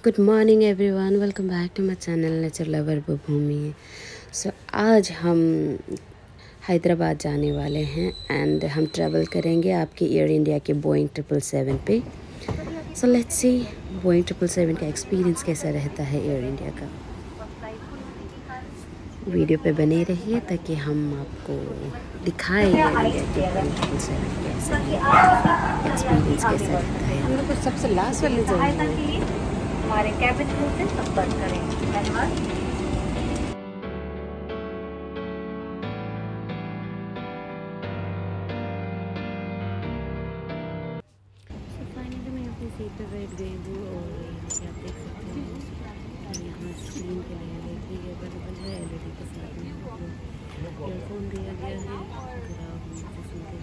Good morning everyone, welcome back to my channel nature lover Bhoomi. So आज हम हैदराबाद जाने वाले हैं एंड हम ट्रैवल करेंगे आपके एयर इंडिया के बोइंग 777 पे। सो लेट्स सी बोइंग 777 का एक्सपीरियंस कैसा रहता है एयर इंडिया का। वीडियो पे बने रहिए ताकि हम आपको दिखाएं एयर इंडिया के बोइंग 777 कैसा एक्सपीरियंस कैसा रहता है। हम लोग को सबसे लास्ट वाले जाएंगे। हमारे कैबिन क्रू से संपर्क करें। धन्यवाद। फाइनली मैं अपनी सीट पर बैठ गई हूँ और यहाँ पे आप देख सकते हैं यहाँ स्क्रीन के लिए एलईडी अवेलेबल है। एलईडी के साथ में आपको ईयरफोन दिया गया है अगर आप म्यूजिक सुनते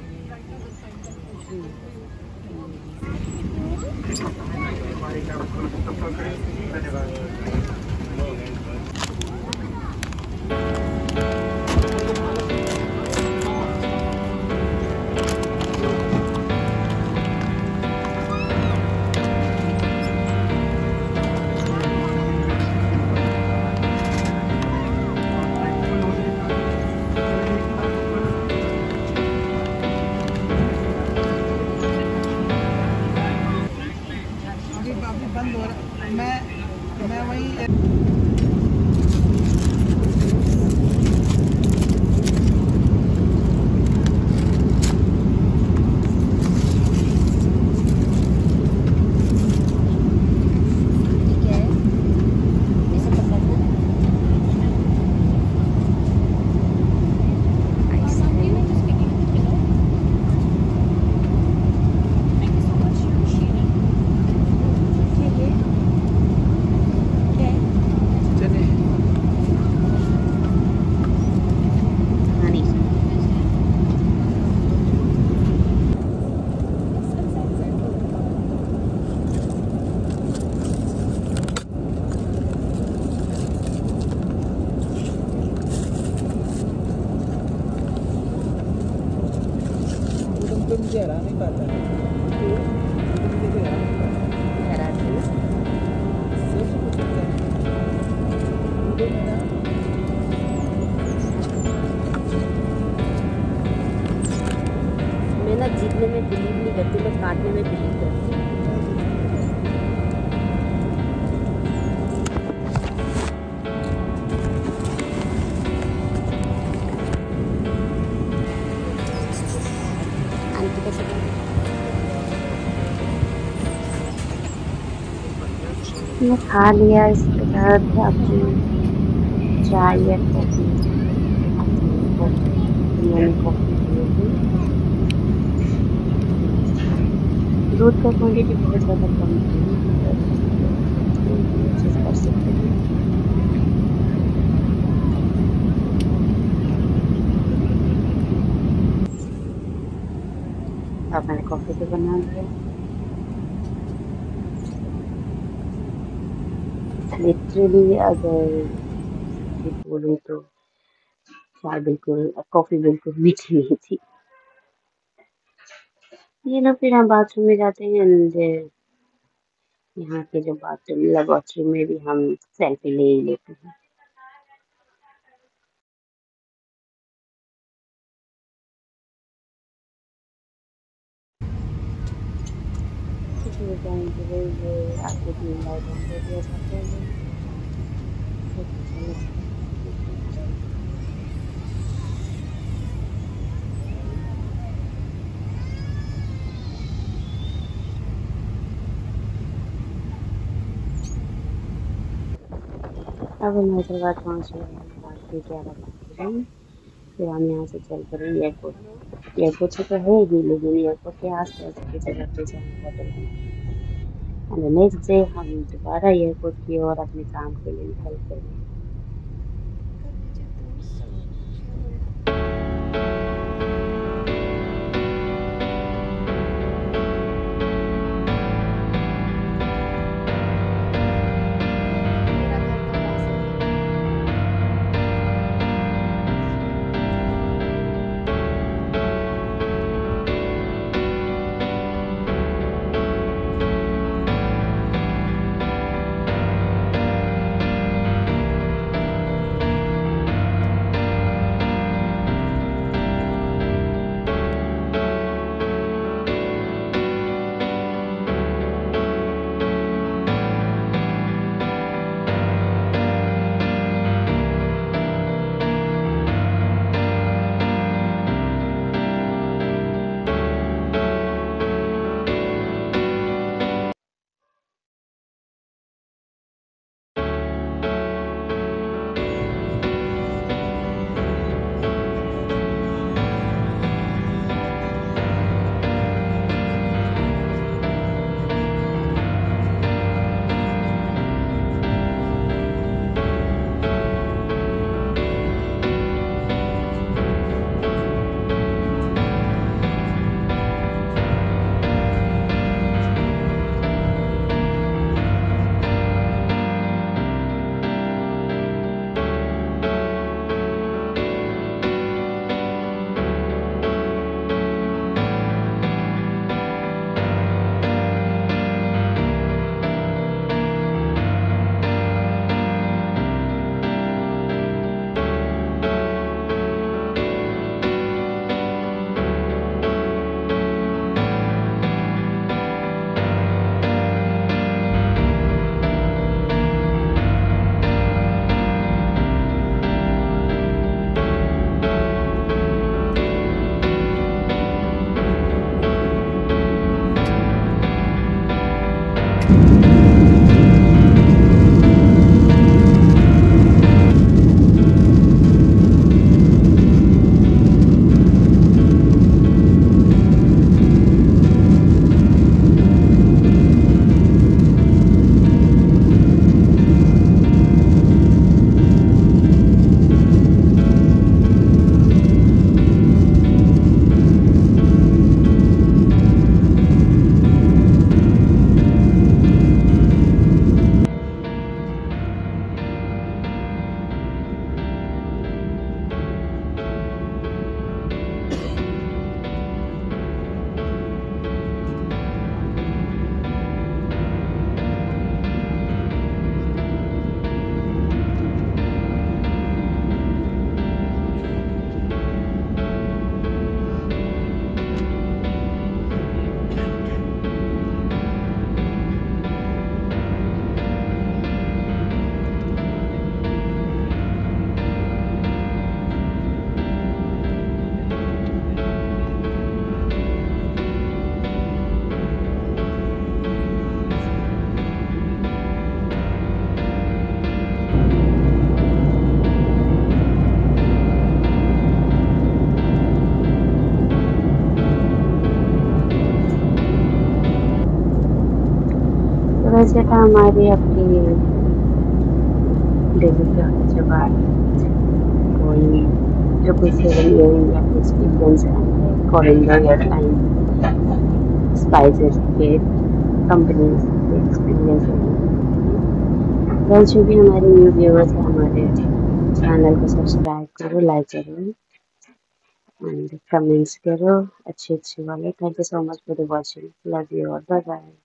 बंद हो रहा मैं वही मुझे हरा नहीं पाता मैं ना जीतने में बिलीव नहीं करती, मैं काटने में बिलीव करती हूँ। मैं खा लिया, इसके बाद आपकी चाय या कॉफ़ी मैंने कॉफ़ी पिएगी। दूध का क्वांटिटी बहुत ज़्यादा कम कर सकते हैं। अब मैंने कॉफ़ी तो बना लिया। लिटरली अगर बोलूँ तो चाय बिल्कुल, कॉफ़ी बिल्कुल मीठी नहीं थी। ये ना फिर हम बाथरूम में जाते हैं एंड यहाँ के जो बाथरूम लेबोरेटरी में भी हम सेल्फी ले ही लेते हैं। ये आपको ग्रीन लाइट ऑन कर दिया जाता है। अब हम हैदराबाद पहुँच गए हैं रात के 11 बज रहे हैं। फिर हम यहाँ से चल कर एयरपोर्ट। एयरपोर्ट से तो है ही, लेकिन एयरपोर्ट के आस पास की जगह पे जाना होटल में। एंड नेक्स्ट डे हम दोबारा एयरपोर्ट की ओर अपने काम के लिए निकल पड़े। वैसे था हमारी आपकी दिल्ली के हैदराबाद कोई 777 एयर इंडिया के experience and coriander airline spices के कंपनीज के एक्सपीरियंस है। तो जो भी हमारे न्यू व्यूअर्स हैं हमारे चैनल को सब्सक्राइब करो, लाइक करो एंड कमेंट्स करो अच्छे अच्छे वाले। Thank you so much for the watching, love you और बाय बाय।